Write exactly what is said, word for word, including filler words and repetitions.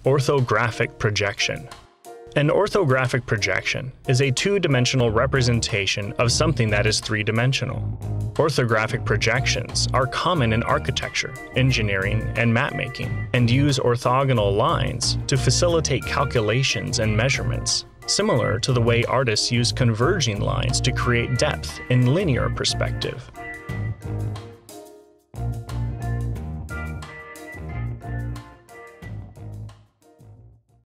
Orthographic projection. An orthographic projection is a two-dimensional representation of something that is three-dimensional. Orthographic projections are common in architecture, engineering, and mapmaking, and use orthogonal lines to facilitate calculations and measurements, similar to the way artists use converging lines to create depth in linear perspective.